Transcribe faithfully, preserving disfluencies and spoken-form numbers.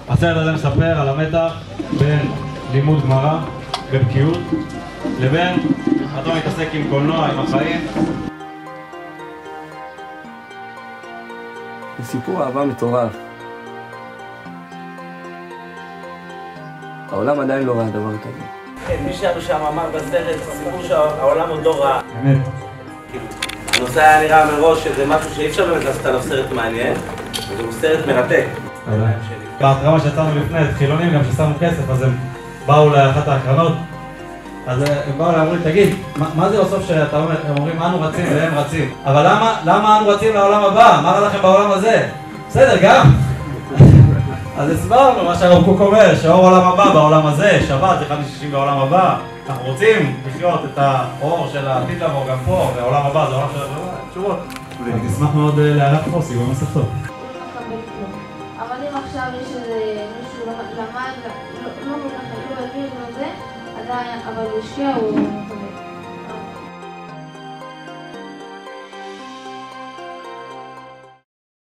הסרט הזה מספר על המתח בין לימוד גמרא בבקיאות לבין אתה מתעסק עם קולנוע, עם החיים. זה סיפור אהבה מטורף. העולם עדיין לא ראה דבר כזה. כן, מי שהיה שם אמר בסרט, סיפור שהעולם עוד לא ראה. אמת. הנושא היה נראה מראש שזה משהו שאי אפשר באמת לעשות עליו סרט מעניין, וזה סרט מרתק. בהתרמה שיצאנו לפני, חילונים גם ששמו כסף, אז הם באו לאחת ההקרנות. אז הם באו ואמרו לי, תגיד, מה זה בסוף שאתה אומר, הם אומרים, אנו רצים והם רצים. אבל למה, למה אנו רצים לעולם הבא? מה רע לכם בעולם הזה? בסדר, גם. אז הסברנו מה שהרב קוק אומר, שהאור עולם הבא בעולם הזה, שבת, אחד משישים בעולם הבא. אנחנו רוצים לחיות את האור של העתיד לבוא גם פה, והעולם הבא זה העולם של הבא. תשובות. אני אשמח מאוד לארח פה, סיגור מסך טוב. אבל אם עכשיו יש איזה מישהו למד, לא כל כך לא הבין את זה, אבל הוא השקיע, הוא